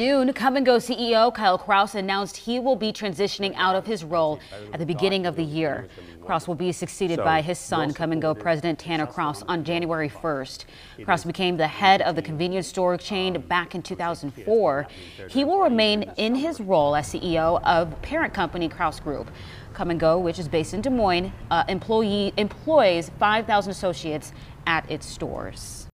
afternoon, Kum Go CEO Kyle Krause announced he will be transitioning out of his role at the beginning of the year. Krause will be succeeded by his son, Kum Go President Tanner Krause, on January 1st. Krause became the head of the convenience store chain back in 2004. He will remain in his role as CEO of parent company Krause Group. Kum Go, which is based in Des Moines, employs 5,000 associates at its stores.